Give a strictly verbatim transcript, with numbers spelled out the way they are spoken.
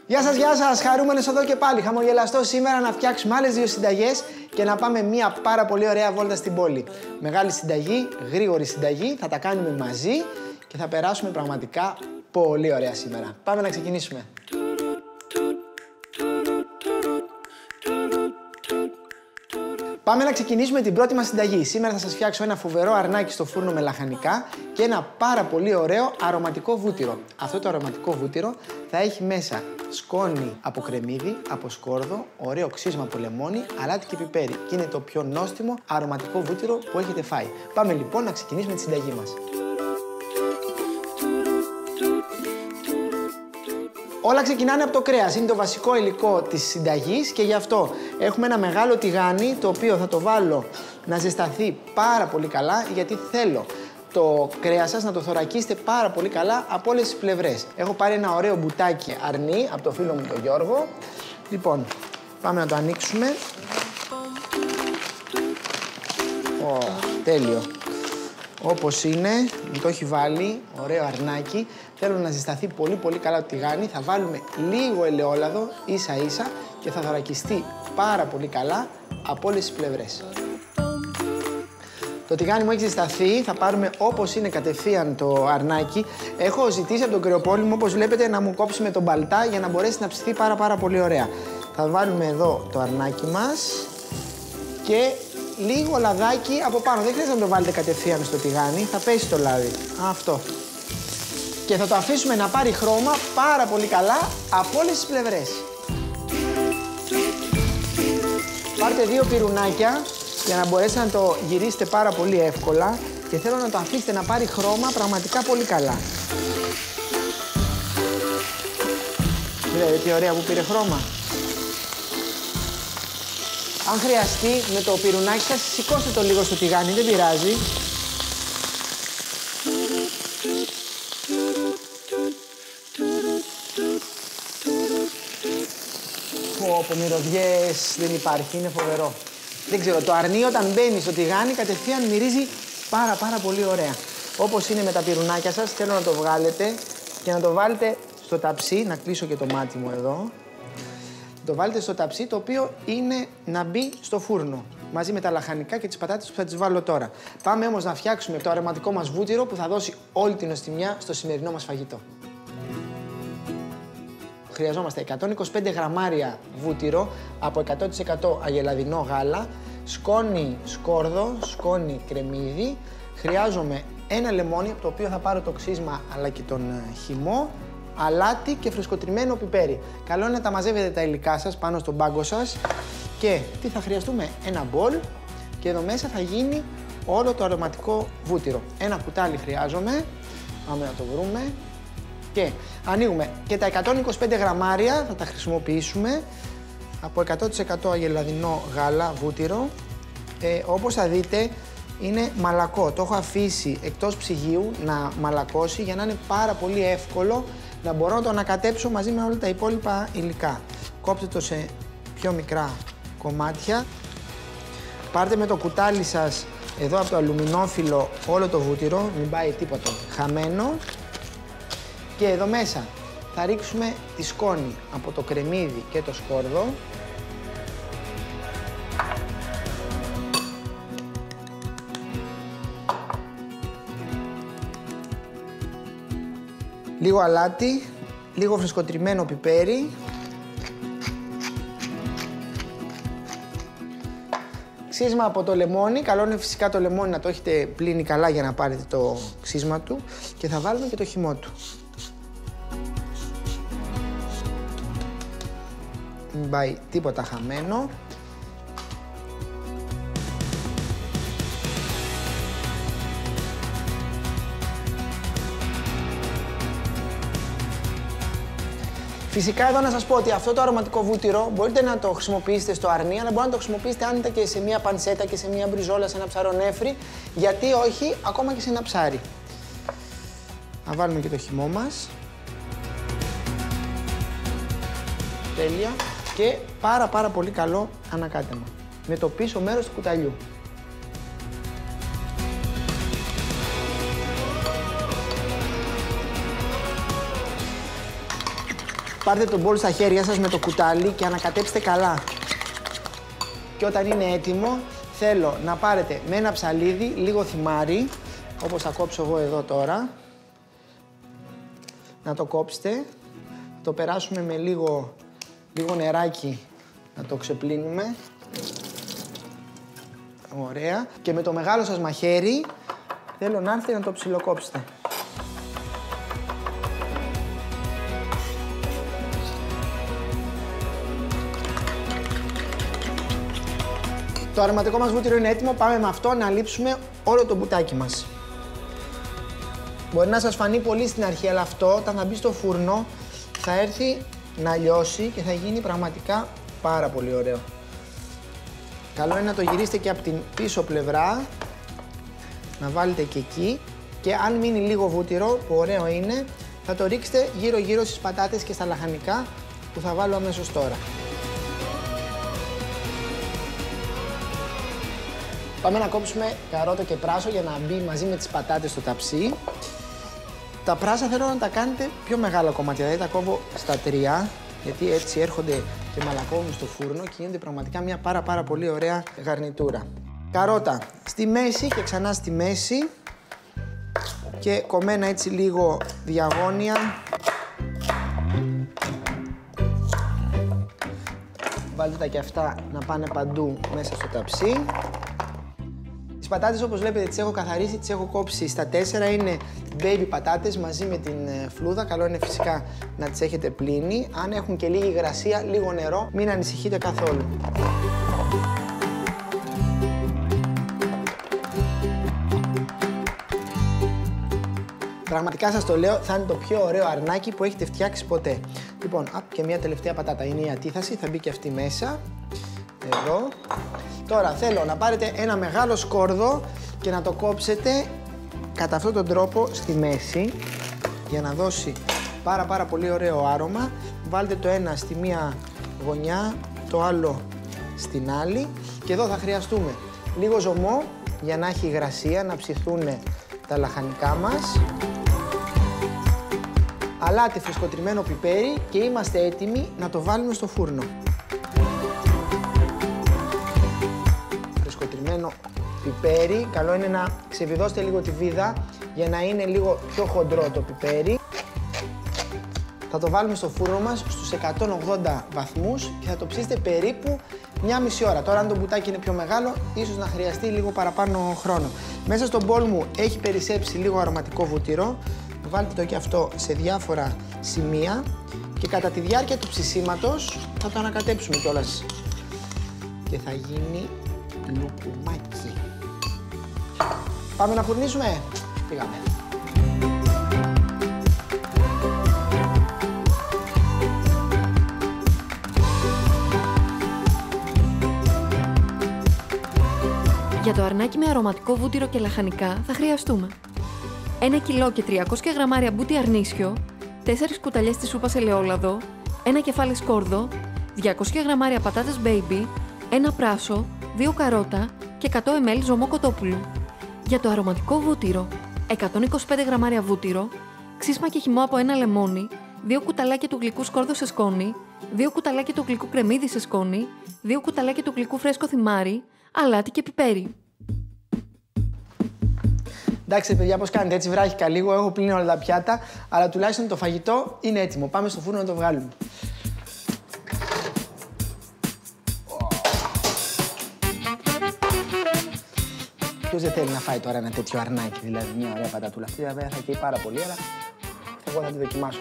Γεια σας, γεια σας, χαρούμενος εδώ και πάλι. Χαμογελαστό σήμερα να φτιάξουμε άλλες δύο συνταγές και να πάμε μια πάρα πολύ ωραία βόλτα στην πόλη. Μεγάλη συνταγή, γρήγορη συνταγή, θα τα κάνουμε μαζί και θα περάσουμε πραγματικά πολύ ωραία σήμερα. Πάμε να ξεκινήσουμε. Πάμε να ξεκινήσουμε την πρώτη μας συνταγή. Σήμερα θα σας φτιάξω ένα φοβερό αρνάκι στο φούρνο με λαχανικά και ένα πάρα πολύ ωραίο αρωματικό βούτυρο. Αυτό το αρωματικό βούτυρο θα έχει μέσα σκόνη από κρεμμύδι, από σκόρδο, ωραίο ξύσμα από λεμόνι, αλάτι και πιπέρι. Και είναι το πιο νόστιμο αρωματικό βούτυρο που έχετε φάει. Πάμε λοιπόν να ξεκινήσουμε τη συνταγή μας. Όλα ξεκινάνε από το κρέας, είναι το βασικό υλικό της συνταγής και γι' αυτό έχουμε ένα μεγάλο τηγάνι το οποίο θα το βάλω να ζεσταθεί πάρα πολύ καλά, γιατί θέλω το κρέας σας να το θωρακίσετε πάρα πολύ καλά από όλες τις πλευρές. Έχω πάρει ένα ωραίο μπουτάκι αρνί από το φίλο μου τον Γιώργο. Λοιπόν, πάμε να το ανοίξουμε. Ω, τέλειο. Όπως είναι, μου το έχει βάλει, ωραίο αρνάκι. Θέλω να ζεσταθεί πολύ πολύ καλά το τηγάνι. Θα βάλουμε λίγο ελαιόλαδο ίσα ίσα και θα θωρακιστεί πάρα πολύ καλά από όλες τις πλευρές. Το τηγάνι μου έχει ζεσταθεί, θα πάρουμε όπως είναι κατευθείαν το αρνάκι. Έχω ζητήσει από τον κρεοπόλη μου, όπως βλέπετε, να μου κόψει με τον μπαλτά για να μπορέσει να ψηθεί πάρα πάρα πολύ ωραία. Θα βάλουμε εδώ το αρνάκι μας και λίγο λαδάκι από πάνω. Δεν χρειάζεται να το βάλετε κατευθείαν στο τηγάνι, θα πέσει το λάδι. Αυτό. Και θα το αφήσουμε να πάρει χρώμα πάρα πολύ καλά από όλες τις πλευρές. Πάρτε δύο πυρουνάκια για να μπορέσετε να το γυρίσετε πάρα πολύ εύκολα και θέλω να το αφήσετε να πάρει χρώμα πραγματικά πολύ καλά. Βλέπετε τι ωραία που πήρε χρώμα. Αν χρειαστεί με το πυρουνάκι σας, σηκώστε το λίγο στο τηγάνι, δεν πειράζει. Πω, μυρωδιές δεν υπάρχει, είναι φοβερό. Δεν ξέρω, το αρνί όταν μπαίνει στο τηγάνι κατευθείαν μυρίζει πάρα πάρα πολύ ωραία. Όπως είναι με τα πυρουνάκια σας, θέλω να το βγάλετε και να το βάλετε στο ταψί, να κλείσω και το μάτι μου εδώ. Το βάλετε στο ταψί, το οποίο είναι να μπει στο φούρνο, μαζί με τα λαχανικά και τις πατάτες που θα τις βάλω τώρα. Πάμε όμως να φτιάξουμε το αρωματικό μας βούτυρο που θα δώσει όλη την νοστιμιά στο σημερινό μας φαγητό. Χρειαζόμαστε εκατόν είκοσι πέντε γραμμάρια βούτυρο από εκατό τοις εκατό αγελαδινό γάλα, σκόνη σκόρδο, σκόνη κρεμμύδι. Χρειάζομαι ένα λεμόνι, από το οποίο θα πάρω το ξύσμα αλλά και τον χυμό, αλάτι και φρεσκοτριμμένο πιπέρι. Καλό είναι να τα μαζεύετε τα υλικά σας πάνω στον πάγκο σας. Και τι θα χρειαστούμε? Ένα μπολ και εδώ μέσα θα γίνει όλο το αρωματικό βούτυρο. Ένα κουτάλι χρειάζομαι, πάμε να το βρούμε. Και ανοίγουμε και τα εκατόν είκοσι πέντε γραμμάρια, θα τα χρησιμοποιήσουμε από εκατό τοις εκατό αγελαδινό γάλα βούτυρο. Ε, όπως θα δείτε είναι μαλακό, το έχω αφήσει εκτός ψυγείου να μαλακώσει για να είναι πάρα πολύ εύκολο να μπορώ να το ανακατέψω μαζί με όλα τα υπόλοιπα υλικά. Κόψτε το σε πιο μικρά κομμάτια. Πάρτε με το κουτάλι σας εδώ από το αλουμινόφυλλο όλο το βούτυρο, μην πάει τίποτα χαμένο. Και εδώ μέσα θα ρίξουμε τη σκόνη από το κρεμμύδι και το σκόρδο. Λίγο αλάτι, λίγο φρεσκοτριμμένο πιπέρι. Ξύσμα από το λεμόνι, καλό είναι φυσικά το λεμόνι να το έχετε πλύνει καλά για να πάρετε το ξύσμα του. Και θα βάλουμε και το χυμό του. Μην πάει τίποτα χαμένο. Φυσικά εδώ να σας πω ότι αυτό το αρωματικό βούτυρο μπορείτε να το χρησιμοποιήσετε στο αρνί, αλλά μπορείτε να το χρησιμοποιήσετε άνετα και σε μια πανσέτα και σε μια μπριζόλα, σε ένα ψαρονέφρι, γιατί όχι, ακόμα και σε ένα ψάρι. Να βάλουμε και το χυμό μας. Τέλεια. Και πάρα πάρα πολύ καλό ανακάτεμα. Με το πίσω μέρος του κουταλιού. Πάρτε τον μπολ στα χέρια σας με το κουτάλι και ανακατέψτε καλά. Και όταν είναι έτοιμο, θέλω να πάρετε με ένα ψαλίδι λίγο θυμάρι, όπως θα κόψω εγώ εδώ τώρα. Να το κόψετε, το περάσουμε με λίγο, λίγο νεράκι, να το ξεπλύνουμε. Ωραία. Και με το μεγάλο σας μαχαίρι, θέλω να έρθετε να το ψιλοκόψετε. Το αρωματικό μας βούτυρο είναι έτοιμο, πάμε με αυτό να λείψουμε όλο το μπουτάκι μας. Μπορεί να σας φανεί πολύ στην αρχή, αλλά αυτό όταν θα μπει στο φούρνο θα έρθει να λιώσει και θα γίνει πραγματικά πάρα πολύ ωραίο. Καλό είναι να το γυρίσετε και από την πίσω πλευρά, να βάλετε και εκεί και αν μείνει λίγο βούτυρο, που ωραίο είναι, θα το ρίξετε γύρω-γύρω στις πατάτες και στα λαχανικά που θα βάλω αμέσως τώρα. Πάμε να κόψουμε καρότο και πράσο για να μπει μαζί με τις πατάτες στο ταψί. Τα πράσα θέλω να τα κάνετε πιο μεγάλα κομμάτια, δηλαδή τα κόβω στα τρία, γιατί έτσι έρχονται και μαλακώνουν στο φούρνο και γίνεται πραγματικά μια πάρα πάρα πολύ ωραία γαρνιτούρα. Καρότα στη μέση και ξανά στη μέση και κομμένα έτσι λίγο διαγώνια. Βάλτε τα και αυτά να πάνε παντού μέσα στο ταψί. Τις πατάτες όπως βλέπετε τις έχω καθαρίσει, τις έχω κόψει στα τέσσερα, είναι baby πατάτες μαζί με την φλούδα. Καλό είναι φυσικά να τις έχετε πλύνει. Αν έχουν και λίγη υγρασία, λίγο νερό, μην ανησυχείτε καθόλου. Πραγματικά σας το λέω, θα είναι το πιο ωραίο αρνάκι που έχετε φτιάξει ποτέ. Λοιπόν, α, και μια τελευταία πατάτα είναι η αντίθαση, θα μπει και αυτή μέσα. Εδώ. Τώρα θέλω να πάρετε ένα μεγάλο σκόρδο και να το κόψετε κατά αυτόν τον τρόπο στη μέση για να δώσει πάρα πάρα πολύ ωραίο άρωμα. Βάλτε το ένα στη μία γωνιά, το άλλο στην άλλη και εδώ θα χρειαστούμε λίγο ζωμό για να έχει υγρασία, να ψηθούν τα λαχανικά μας. Αλάτι φρεσκοτριμμένο πιπέρι και είμαστε έτοιμοι να το βάλουμε στο φούρνο. Φρεσκοτριμμένο πιπέρι, καλό είναι να ξεβιδώσετε λίγο τη βίδα για να είναι λίγο πιο χοντρό το πιπέρι. Θα το βάλουμε στο φούρνο μας στους εκατόν ογδόντα βαθμούς και θα το ψήσετε περίπου μια μισή ώρα. Τώρα αν το μπουτάκι είναι πιο μεγάλο, ίσως να χρειαστεί λίγο παραπάνω χρόνο. Μέσα στο μπολ μου έχει περισσέψει λίγο αρωματικό βούτυρο. Βάλτε το και αυτό σε διάφορα σημεία και κατά τη διάρκεια του ψησίματος θα το ανακατέψουμε κιόλας και θα γίνει λουκουμάκι. Πάμε να φουρνίσουμε. Πήγαμε. Για το αρνάκι με αρωματικό βούτυρο και λαχανικά θα χρειαστούμε ένα κιλό και τριακόσια γραμμάρια μπούτι αρνίσιο, τέσσερις κουταλιές της σούπας ελαιόλαδο, ένα κεφάλι σκόρδο, διακόσια γραμμάρια πατάτες baby, ένα πράσο, δύο καρότα και εκατό μιλιλίτρα ζωμό κοτόπουλου. Για το αρωματικό βούτυρο, εκατόν είκοσι πέντε γραμμάρια βούτυρο, ξύσμα και χυμό από ένα λεμόνι, δύο κουταλάκια του γλυκού σκόρδο σε σκόνη, δύο κουταλάκια του γλυκού κρεμμύδι σε σκόνη, δύο κουταλάκια του γλυκού φρέσκο θυμάρι, αλάτι και πιπέρι. Εντάξει, παιδιά, πώς κάνετε, έτσι βράχηκα λίγο, έχω πλύνει όλα τα πιάτα, αλλά τουλάχιστον το φαγητό είναι έτοιμο. Πάμε στο φούρνο να το βγάλουμε. Ποιος δεν θέλει να φάει τώρα ένα τέτοιο αρνάκι, δηλαδή μια ωραία πατατούλα. Αυτή βέβαια θα καίει πάρα πολύ, αλλά εγώ θα τη δοκιμάσω.